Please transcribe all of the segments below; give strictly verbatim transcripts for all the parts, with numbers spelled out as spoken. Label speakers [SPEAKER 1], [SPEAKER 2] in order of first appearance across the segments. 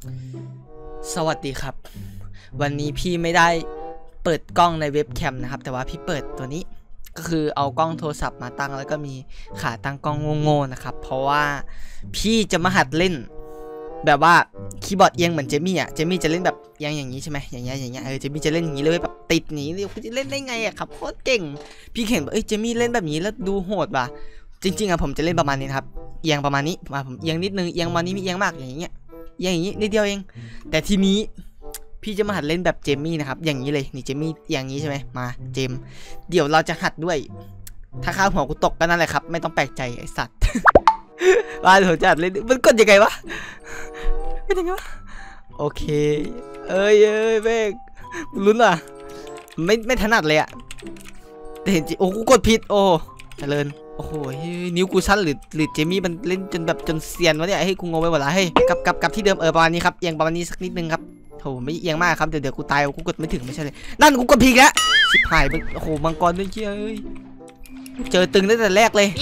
[SPEAKER 1] สวัสดีครับวันนี้พี่ไม่ได้เปิดกล้องในเว็บแคมนะครับแต่ว่าพี่เปิดตัวนี้ก็คือเอากล้องโทรศัพท์มาตั้งแล้วก็มีขาตั้งกล้องโง่ๆนะครับเพราะว่าพี่จะมาหัดเล่นแบบว่าคีย์บอร์ดเอียงเหมือนเจมี่อ่ะเจมี่จะเล่นแบบเอียงอย่างนี้ใช่ไหมอย่างเงี้ยอย่างเงี้ยเออเจมี่จะเล่นอย่างนี้เลยแบบติดหนีเดี๋ยวคุณจะเล่นได้ไงอ่ะครับโคตรเก่งพี่เห็นแบบเอ้ยเจมี่เล่นแบบนี้แล้วดูโหดว่ะจริงๆอ่ะผมจะเล่นประมาณนี้ครับเอียงประมาณนี้มาผมเอียงนิดนึงเอียงมานี้มีเอียงมากอย่างเงี้ยอย่างนี้นิดเดียวเองแต่ทีนี้พี่จะมาหัดเล่นแบบเจมี่นะครับอย่างนี้เลยนี่เจมี่อย่างนี้ใช่ไหมมาเจมเดี๋ยวเราจะหัดด้วยถ้าข้าวหัวกูตกก็นั่นแหละครับไม่ต้องแปลกใจไอสัตว์ ว่าผมจะหัดเล่นมันกดยังไงวะเป็นยังไงวะโอเคเอ้ยเอ้ยเบกลุ้นอ่ะไม่ไม่ถนัดเลยอะแต่เห็นโอ้กูกดผิดโอ้เจริญโอ้โหนิ้วกูสั้นหรือหรือเจมี่มันเล่นจนแบบจนเซียนวะเนี่ยให้กูงงไปหมดละเฮ้ยกลับกลับกลับที่เดิมเออประมาณนี้ครับเอียงประมาณนี้สักนิดนึงครับโถไม่เอียงมากครับเดี๋ยวเดี๋ยวกูตายกูกดไม่ถึงไม่ใช่เลยนั่นกูกดผิดแล้วชิบหายโอ้โหมังกรด้วยเชี่ยเอ้ยเจอตึงตั้งแต่แรกเลย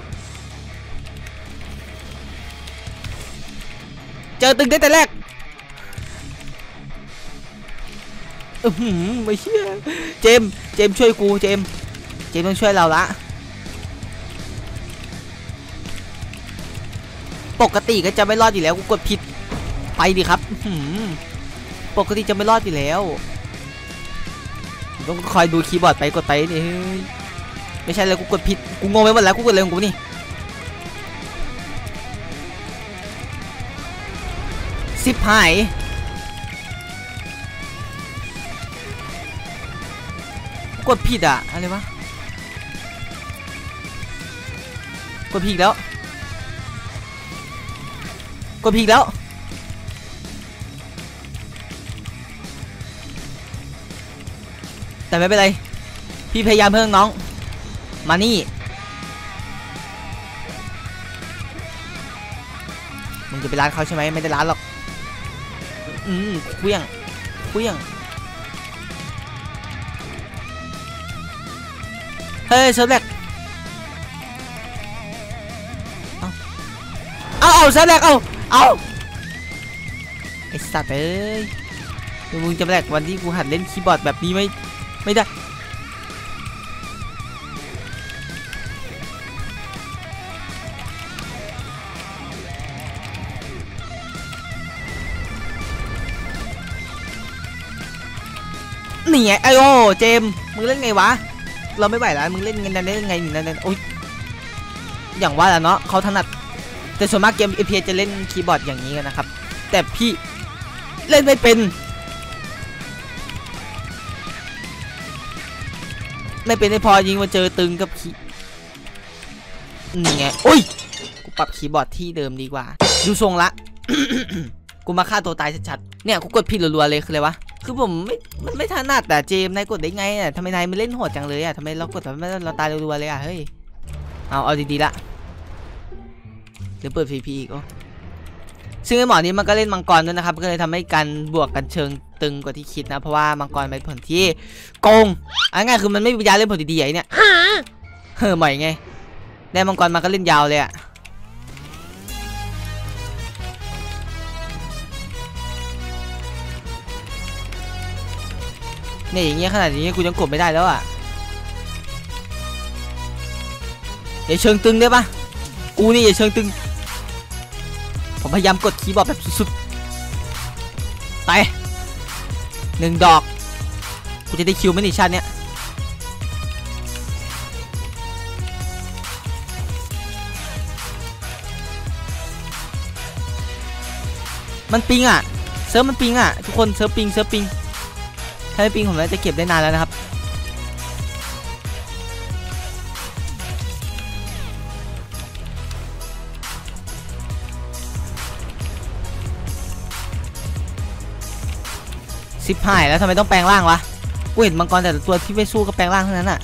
[SPEAKER 1] เจอตึงตั้งแต่แรกอือหือไม่เชื่อเจมเจมช่วยกูเจมเจมต้องช่วยเราละปกติก็จะไม่รอดอยู่แล้วกูกดผิดไปดิครับปกติจะไม่รอดอยู่แล้วต้องคอยดูคีย์บอร์ดไปกดไปนี่ไม่ใช่เลยกูกดผิดกูงงไปหมดแล้วกูกดอะไรของกูนี่สิบหายกดผิดอะอะไรวะกดผิดแล้วกดผิดแล้วแต่ไม่เป็นไรพี่พยายามเพิ่มน้องมานี่มึงจะไปร้านเขาใช่ไหมไม่ได้ร้านหรอกอืมเคลี้ยงเคลี้ยงเฮ้ยเซิร์ฟแรกเอาเอาเซิร์ฟแรกเอาเอาไอ้สัตว์เอ้ยมึงจะแรกวันที่กูหัดเล่นคีย์บอร์ดแบบนี้ไม่ไม่ได้นี่ไงไอโอเจมมึงเล่นไงวะเราไม่ไหวแล้วมึงเล่นไงนั่นเล่นไงนั่นนั่นโอ้ยอย่างว่าแหละเนาะเขาถนัดแต่ส่วนมากเกมเอพีจะเล่นคีย์บอร์ดอย่างนี้กันนะครับแต่พี่เล่นไม่เป็นไม่เป็นไม่พอยิงมาเจอตึงกับคีย์นี่ไงโอ้ยกูปรับคีย์บอร์ดที่เดิมดีกว่าดูทรงละ กูมาฆ่าตัวตายชัดๆเนี่ยกูกดผิดรัวๆเลยคืออะไรวะคือผมไม่มันไม่ถนัดแต่เจมนายกดได้ไงอ่ะทำไมนายไม่เล่นโหดจังเลยอ่ะทำไมเรากดทำไมเราตายรัวๆเลยอ่ะเฮ้ยเอาเอาดีๆละเดี๋ยวเปิด พี พี อีกโอ้ซึ่งไอ้หมอนี้มันก็เล่นมังกรด้วยนะครับก็เลยทำให้การบวกกันเชิงตึงกว่าที่คิดนะเพราะว่ามังกรเป็นผลที่โกงอันง่ายคือมันไม่มีปัญญาเล่นผลดีๆไอ้เนี่ยเฮ้อใหม่ไงได้มังกรมาก็เล่นยาวเลยอ่ะเนี่ยอย่างเงี้ยขนาดนี้กูยังกดไม่ได้แล้วอ่ะอย่าเชิงตึงได้ปะกูนี่อย่าเชิงตึงผมพยายามกดคีย์บอร์ดแบบสุดๆไปหนึ่งดอกกูจะได้คิวไหมในชาติเนี้ยมันปิงอ่ะเซิร์ฟมันปิงอ่ะทุกคนเซิร์ฟปิงเซิร์ฟปิงถ้าไม่ปิงผมจะเก็บได้นานแล้วนะครับสิบหายแล้วทำไมต้องแปลงร่างวะกูเห็นมังกรแต่ตัวที่ไม่สู้ก็แปลงร่างเท่านั้นอ่ะ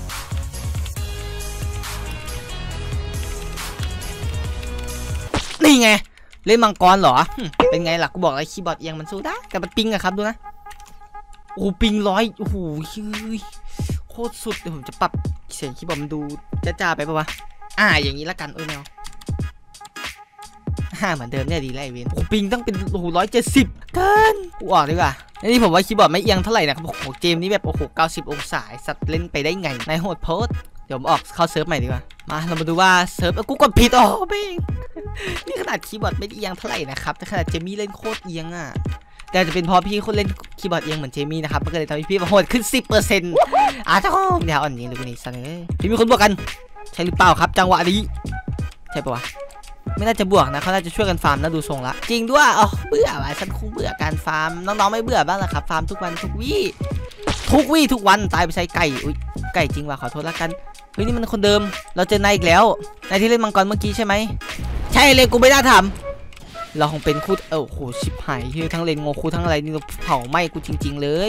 [SPEAKER 1] นี่ไงเล่นมังกรเหรอเป็นไงล่ะกูบอกเลยคีย์บอร์ดเอียงมันสู้ได้แต่มันปิงอะครับดูนะโอ้ปิงร้อยโอ้โหโคตรสุดเดี๋ยวผมจะปรับเสียงคีย์บอร์ดมันดูจ้าๆไปปะวะอ่าอย่างนี้ละกันเออแมวห้าเหมือนเดิมเนี่ยดีแล้วไอเวนโอ้ปิงต้องเป็นโอ้โหร้อยเจ็ดสิบเกินกูออกดีกว่านี่ผมว่าคีย์บอร์ดไม่เอียงเท่าไหร่นะครับโอ้โหเกมนี้แบบโอ้โหเก้าสิบองศาสัตว์เล่นไปได้ไงในโหดโพสเดี๋ยวผมออกเข้าเซิร์ฟใหม่ดีกว่ามาเรามาดูว่าเซิร์ฟกูกดผิดอ๋อเบ้งนี่ขนาดคีย์บอร์ดไม่เอียงเท่าไหร่นะครับแต่ขนาดเจมี่เล่นโคตรเอียงอ่ะแต่จะเป็นเพราะพี่คนเล่นคีย์บอร์ดเอียงเหมือนเจมี่นะครับมันก็เลยทำให้พี่โหดขึ้น สิบเปอร์เซ็นต์ อ่ะเจ้าเดี๋ยวอ่อนยิงเลยกูนี่สันเลยพี่มีคนบวกกันใช่หรือเปล่าครับจังหวะนี้ใช่ปะวะไม่น่าจะบวกนะเขาน่าจะช่วยกันฟาร์มนะดูทรงละจริงด้วยอ๋อเบื่อว่ะฉันคงเบื่อการฟาร์มน้องๆไม่เบื่อบ้างหรอครับฟาร์มทุกวันทุกวี่ทุกวี่ทุกวันตายไปใช้ไก่อุ้ยไก่จริงว่ะขอโทษละกันเฮ้ยนี่มันคนเดิมเราเจอนายอีกแล้วนายที่เล่นมังกรเมื่อกี้ใช่ไหมใช่เลยกูไม่น่าทำเราคงเป็นคู่เออโหชิบหายคือทั้งเลนโงคูทั้งอะไรนี่เผาไหม้กูจริงๆเลย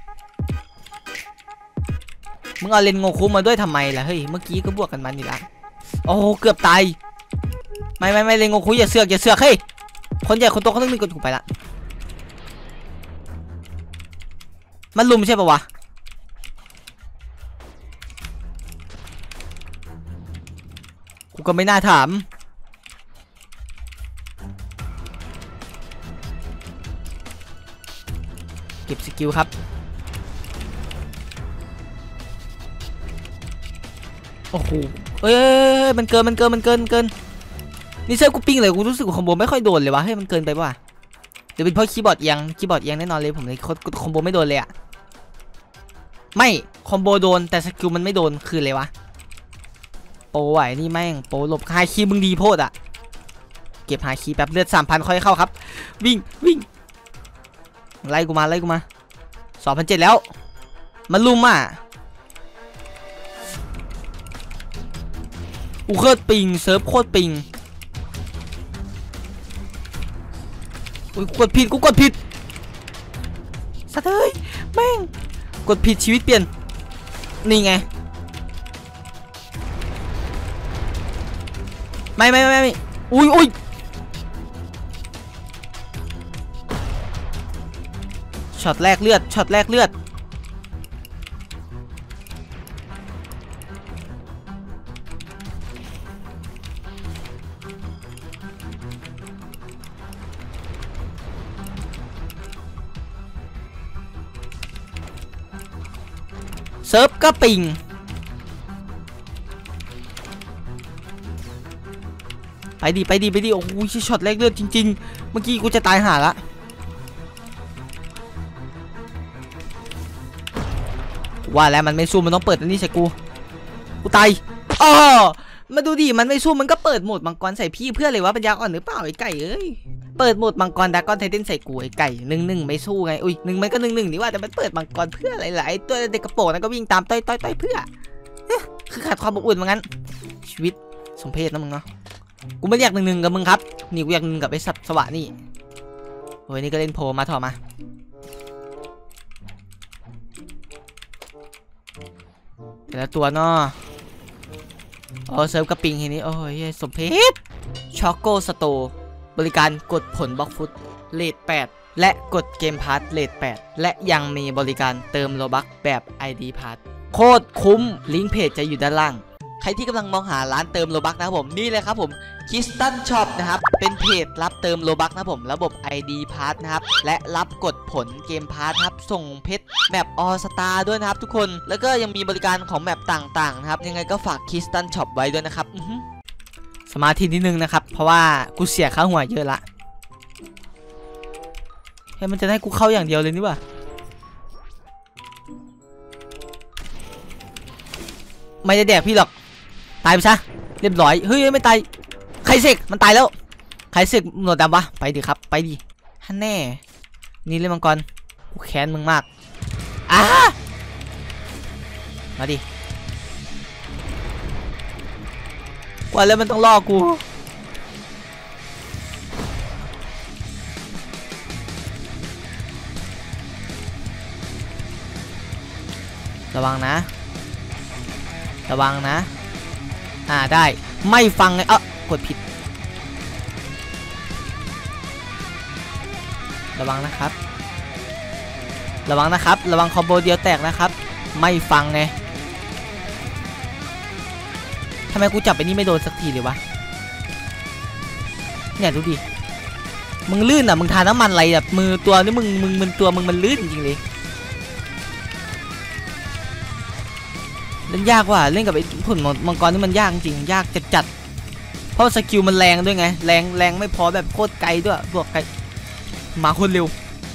[SPEAKER 1] มึงเอาเลนโงคูมาด้วยทำไมล่ะเฮ้ยเมื่อกี้ก็บวกกันมานี่ละโอ้เกือบตายไม่ไม่ไม่เลนโงคูอย่าเสือกอย่าเสือกเฮ้ยคนใหญ่คนโตเขาต้องมีกดถูกไปละมันลุมใช่ปะวะกูก็ไม่น่าถามเก็บสกิลครับโอ้โหเอ้ยมันเกินมันเกินมันเกินเกินนี่เซิร์ฟกูปิ้งเลยกูรู้สึกคอมโบไม่ค่อยโดนเลยวะเฮ้ยมันเกินไปป่ะเดี๋ยวเป็นเพราะคีย์บอร์ดเอียงคีย์บอร์ดเอียงแน่นอนเลยผมเลยคอมโบไม่โดนเลยอะไม่คอมโบโดนแต่สกิลมันไม่โดนคืออะไรวะโปไหวนี่แม่งโปหลบไฮคีย์มึงดีโพดอะเก็บไฮคีย์แป๊บเลือดสามพันค่อยเข้าครับวิ่งวิ่งไล่กูมาไล่กูมาสองพันเจ็ดแล้วมันลุมอ่ะอูโคตรปิงเซิร์ฟโคตรปิงอุ้ยกดผิดกูกดผิดสัตว์เอ้ยแม่งกดผิดชีวิตเปลี่ยนนี่ไงไม่ไม่ไม่ไม่อุ้ยอุ้ยช็อตแรกเลือดช็อตแรกเลือดเซิร์ฟก็ปิงไปดีไปดีไปดีโอ้โหช็อตแรกเลือดจริงๆเมื่อกี้กูจะตายห่าละว่าแล้วมันไม่สู้มันต้องเปิดอันนี้ใส่กูกูตายอ๋อมาดูดิมันไม่สู้มันก็เปิดโหมดมังกรใส่พี่เพื่ออะไรวะปัญญาอ่อนหรือเปล่าไอ้ไก่เอ้ยเปิดโหมดมังกรดากอนไทเทนใส่กูไอ้ไก่หนึ่งหนึ่งไม่สู้ไงอุ้ยหนึ่งมันก็หนึ่งหนึ่งนี่ว่าแต่มันเปิดมังกรเพื่ออะไรหลายตัวเด็กกระโปรงนั้นก็วิ่งตามต้อยต้อยต้อยเพื่อคือขาดความอบอุ่นมางั้นชีวิตสมเพชนะมึงเนาะกูไม่อยากหนึ่งหนึ่งกับมึงครับนี่กูอยากหนึ่งกับไอ้สัตว์สวะนี่โอ้ยนี่ก็เล่นโพมาถอมาแต่ละตัวเนาะโอ้เซิร์ฟกระปิงทีนี้โอ้ยสมเพชช็อกโกสโตบริการกดผลบล็อกฟุตเลทแปดและกดเกมพาร์ทเลทแปดและยังมีบริการเติมโลบัคแบบ ไอ ดี พาร์ทโคตรคุ้มลิงก์เพจจะอยู่ด้านล่างใครที่กำลังมองหาร้านเติมโลบัคนะครับผมนี่เลยครับผมคิสตันช็อปนะครับเป็นเพจรับเติมโลบัคนะครับผมระบบ ไอ ดี พาร์ทนะครับและรับกดผลเกมพาร์ทครับส่งเพชรแมปออสตาร์ด้วยนะครับทุกคนแล้วก็ยังมีบริการของแมปต่างๆนะครับยังไงก็ฝากคิสตันช็อปไว้ด้วยนะครับสมาธินิดนึงนะครับเพราะว่ากูเสียค่าหัวเยอะละเฮ้ยมันจะให้กูเข้าอย่างเดียวเลยนี่วะไม่ได้แดกพี่หรอกตายไปซะเรียบร้อยเฮ้ยไม่ตายใครเสกมันตายแล้วใครเสกหนวดดำวะไปดิครับไปดิฮันแน่นี่เล่นมังกรกูแค้นมึงมากอ้ามาดิว่าแล้วมันต้องล่อกูระวังนะระวังนะอ่าได้ไม่ฟังเลยเอ้ากดผิดระวังนะครับระวังนะครับระวังคอมโบเดียวแตกนะครับไม่ฟังไงทำไมกูจับไปนี่ไม่โดนสักทีเลยวะเนี่ยดูดิมึงลื่นอ่ะมึงทาน้ำมันอะไรแบบมือตัวนี่มึงมึงมันตัวมึงมันลื่นจริงเลยเล่นยากว่ะเล่นกับไอ้ผลมังกรนี่มันยากจริงยากจัดจัดเพราะสกิลมันแรงด้วยไงแรงแรงไม่พอแบบโคตรไกลด้วยบวกไกลมาคนเร็ว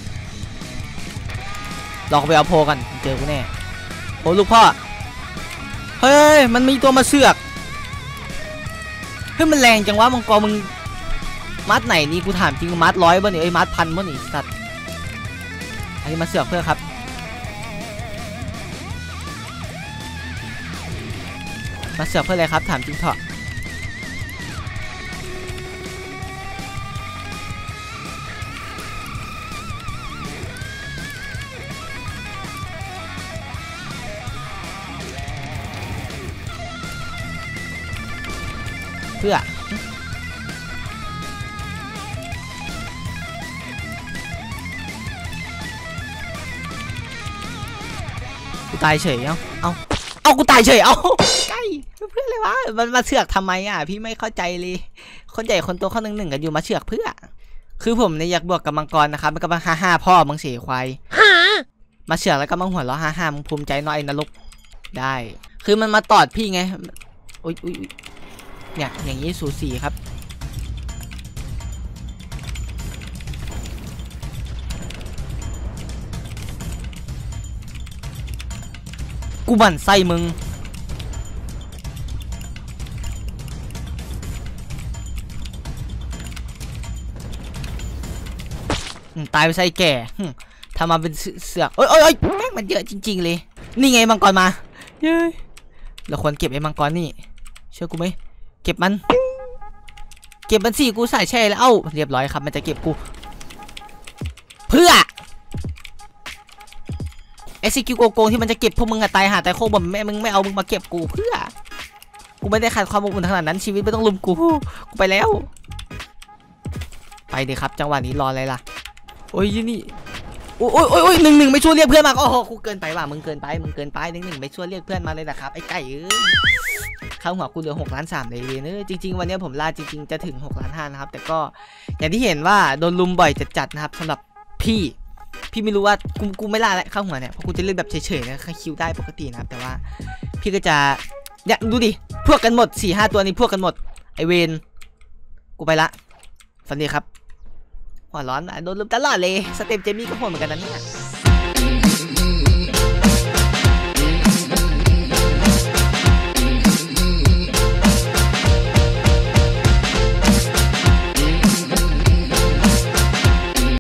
[SPEAKER 1] เราไปเอาโพกันเจอกูแน่โอ้ลูกพ่อเฮ้ยมันมีตัวมาเสือกเฮ้ยมันแรงจังวะมังกรมึงมัดไหนนี่กูถามจริงมัดร้อยบ่เนี่ยไอ้มัดพันบ่เนี่ยสัตว์อันนี้มาเสือกเพื่อครับมาเสือกเพื่ออะไรครับถามจริงเถอะเพื่อกูตายเฉยเอ้าเอาเอากูตายเฉยเอาใกล้เพื่ออะไรวะมันมาเชือกทำไมอ่ะพี่ไม่เข้าใจเลยคนใหญ่คนโตข้อหนึ่งหนึ่งกันอยู่มาเชือกเพื่อคือผมเนี่ยอยากบวกกับมังกรนะครับมันก็มาฮ่าฮ่าพ่อมังเสียควายมาเชือกแล้วก็มังหัวเราะฮ่าฮ่ามึงภูมิใจน้อยนรกได้คือมันมาตอดพี่ไงอุ้ยอุ้ยเนี่ยอย่างนี้สูสีครับกูบั่นไส้มึงตายไปไส้แก่ทำมาเป็นเสือกโอ้ยโอ้ยแม่งมันเยอะจริงๆเลยนี่ไงมังกรมาเย้ยเราควรเก็บไอ้มังกรนี่เชื่อกูไหมเก็บมันเก็บมันสิกูใส่แช่แล้วเอ้าเรียบร้อยครับมันจะเก็บกูเพื่อไอซีคิวโกโก้ที่มันจะเก็บพวกมึงอะตายหาแต่โคบ่มแม่มึงไม่เอามึงมาเก็บกูเพื่อกูไม่ได้ขาดความอบอุ่นขนาดนั้นชีวิตไม่ต้องลุมกูกูไปแล้วไปดิครับจังหวะนี้รออะไรล่ะโอ้ยนี่โอ้ยโอ้ยโอ้ยหนึ่งหนึ่งไม่ช่วยเรียกเพื่อนมาโอ้โหกูเกินไปว่ะมึงเกินไปมึงเกินไปหนึ่งหนึ่งไม่ช่วยเรียกเพื่อนมาเลยนะครับไอ้ไก่เอ้ยข้าวหัวกูเหลือหกล้านสามเลยเนอะจริงๆวันนี้ผมลาจริงๆจะถึงหกล้านห้านะครับแต่ก็อย่างที่เห็นว่าโดนลุมบ่อยจัดๆนะครับสำหรับพี่พี่ไม่รู้ว่ากูกูไม่ล่าแล้วข้าวหัวเนี่ยเพราะกูจะเล่นแบบเฉยๆนะคิวได้ปกตินะครับแต่ว่าพี่ก็จะเนี่ยดูดิพวกกันหมดสี่ห้าตัวนี้พวกกันหมดไอเวนกูไปละฝันดีครับหัวร้อนโดนลุมตลอดเลยสเต็ปเจมี่ก็โหดเหมือนกันนะเนี่ย